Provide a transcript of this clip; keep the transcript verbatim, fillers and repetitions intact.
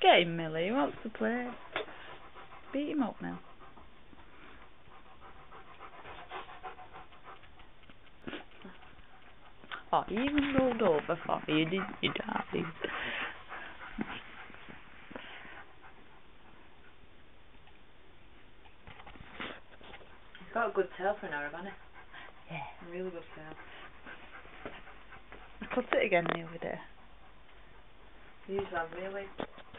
Get him, Millie. He wants to play. Beat him up now. Oh, you even rolled over for you, didn't you, darling? He's got a good tail for an Arab, hasn't he? Yeah. A really good tail. I cut it again the other day. These are really